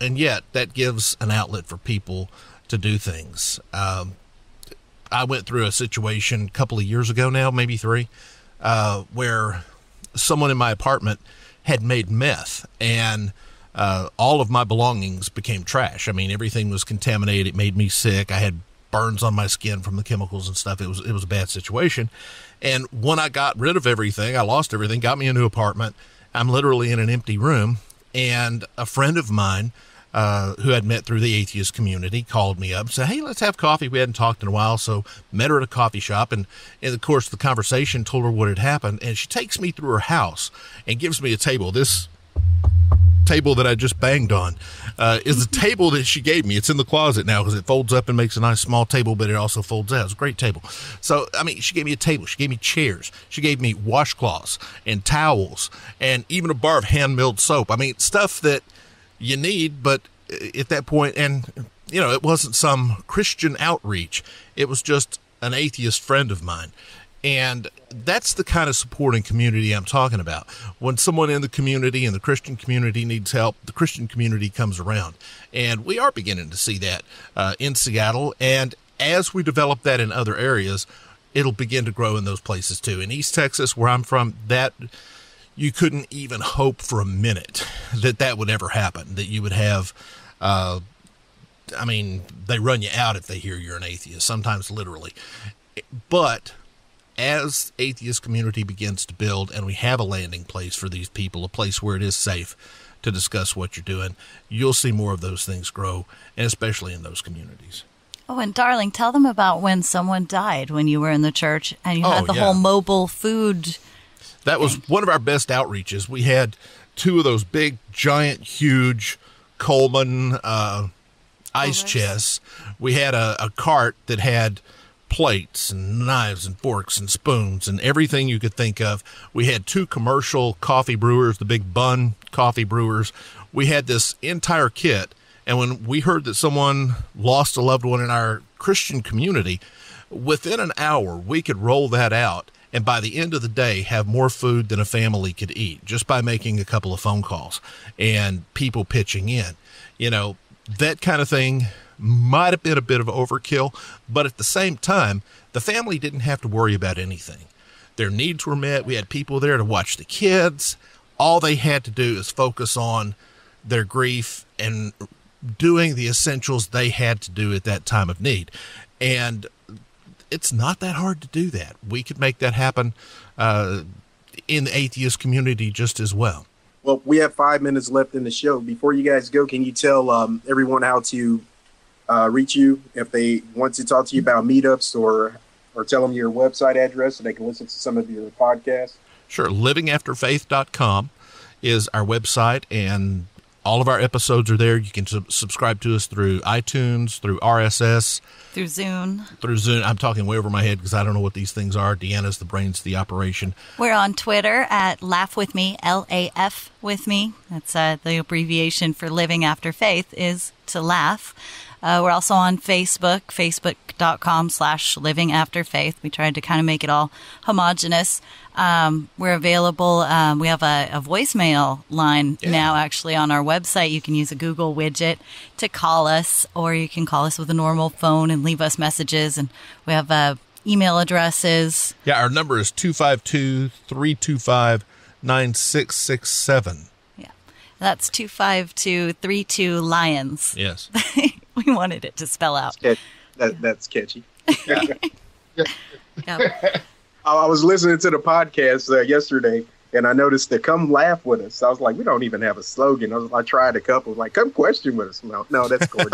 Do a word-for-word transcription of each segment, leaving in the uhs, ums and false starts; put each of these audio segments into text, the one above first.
and yet that gives an outlet for people to do things. Um, I went through a situation a couple of years ago now, maybe three, uh, where someone in my apartment had made meth, and uh, all of my belongings became trash. I mean, everything was contaminated. It made me sick. I had burns on my skin from the chemicals and stuff. It was, it was a bad situation. And when I got rid of everything, I lost everything, got me a new apartment. I'm literally in an empty room, and a friend of mine Uh, who had met through the atheist community called me up and said, hey, let's have coffee. We hadn't talked in a while, so met her at a coffee shop, and in the course of the conversation told her what had happened, and she takes me through her house and gives me a table. This table that I just banged on uh, is the table that she gave me. It's in the closet now because it folds up and makes a nice small table, but it also folds out. It's a great table. So, I mean, she gave me a table. She gave me chairs. She gave me washcloths and towels and even a bar of hand-milled soap. I mean, stuff that you need, but at that point, and you know, it wasn't some Christian outreach. It was just an atheist friend of mine. And that's the kind of supporting community I'm talking about. When someone in the community and the Christian community needs help, the Christian community comes around. And we are beginning to see that uh, in Seattle. And as we develop that in other areas, it'll begin to grow in those places too. In East Texas, where I'm from, that you couldn't even hope for a minute that that would ever happen, that you would have, uh, I mean, they run you out if they hear you're an atheist, sometimes literally. But as atheist community begins to build and we have a landing place for these people, a place where it is safe to discuss what you're doing, you'll see more of those things grow, and especially in those communities. Oh, and darling, tell them about when someone died when you were in the church and you oh, had the yeah. whole mobile food. That was one of our best outreaches. We had two of those big, giant, huge Coleman uh, ice Coolers. chests. We had a, a cart that had plates and knives and forks and spoons and everything you could think of. We had two commercial coffee brewers, the big Bun coffee brewers. We had this entire kit. And when we heard that someone lost a loved one in our Christian community, within an hour, we could roll that out. And by the end of the day, have more food than a family could eat just by making a couple of phone calls and people pitching in. You know, that kind of thing might have been a bit of overkill, but at the same time, the family didn't have to worry about anything. Their needs were met. We had people there to watch the kids. All they had to do is focus on their grief and doing the essentials they had to do at that time of need. And it's not that hard to do that. We could make that happen uh, in the atheist community just as well. Well, we have five minutes left in the show. Before you guys go, can you tell um, everyone how to uh, reach you if they want to talk to you about meetups, or or tell them your website address so they can listen to some of your podcasts? Sure. living after faith dot com is our website, and all of our episodes are there. You can sub- subscribe to us through iTunes, through R S S. Through Zune. Through Zune. I'm talking way over my head because I don't know what these things are. Deanna's the brains of the operation. We're on Twitter at Laugh With Me, L A F with me. That's uh, the abbreviation for Living After Faith is to laugh. Uh, we're also on Facebook, facebook.com slash Living After Faith. We tried to kind of make it all homogenous. Um, we're available. Um, we have a, a voicemail line yeah. now actually on our website. You can use a Google widget to call us, or you can call us with a normal phone and leave us messages. And we have uh, email addresses. Yeah, our number is two five two, three two five, nine six six seven. Yeah, that's two five two, three two Lions. Yes. We wanted it to spell out. That, that, that's catchy. Yeah. Yeah. I was listening to the podcast uh, yesterday, and I noticed that "Come Laugh With Us." I was like, we don't even have a slogan. I, was, I tried a couple, like "Come Question With Us." No, no, that's Gordon.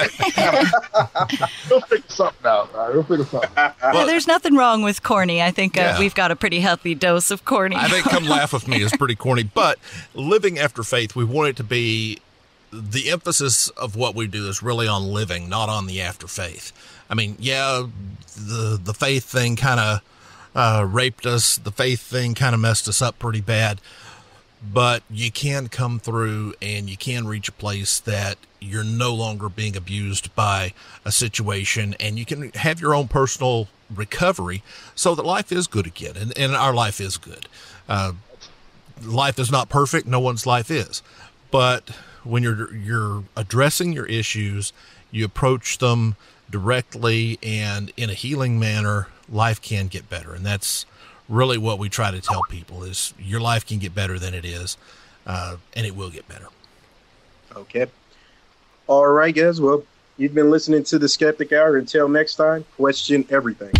We'll figure something out. Right? We'll figure something out. Well, there's nothing wrong with corny. I think uh, Yeah. we've got a pretty healthy dose of corny. I think "Come Laugh With Me" is pretty corny, but Living After Faith, we want it to be, the emphasis of what we do is really on living, not on the after faith. I mean, yeah, the the faith thing kind of uh, raped us. The faith thing kind of messed us up pretty bad. But you can come through and you can reach a place that you're no longer being abused by a situation, and you can have your own personal recovery so that life is good again. And, and our life is good. Uh, life is not perfect. No one's life is. But when you're you're addressing your issues, you approach them directly and in a healing manner, life can get better. And that's really what we try to tell people is your life can get better than it is, uh, and it will get better. Okay. All right, guys. Well, you've been listening to the Skeptic Hour. Until next time, question everything.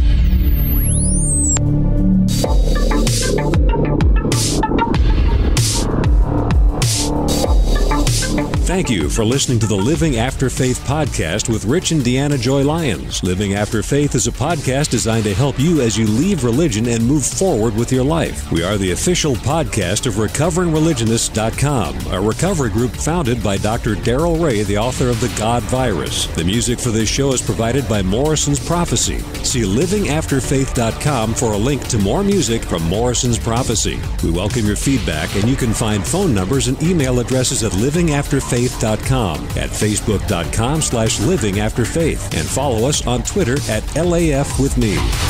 Thank you for listening to the Living After Faith podcast with Rich and Deanna Joy Lyons. Living After Faith is a podcast designed to help you as you leave religion and move forward with your life. We are the official podcast of recovering religionists dot com, a recovery group founded by Doctor Daryl Ray, the author of The God Virus. The music for this show is provided by Morrison's Prophecy. See living after faith dot com for a link to more music from Morrison's Prophecy. We welcome your feedback, and you can find phone numbers and email addresses at living after faith dot com, at facebook dot com slash living after faith, and follow us on Twitter at L A F with me.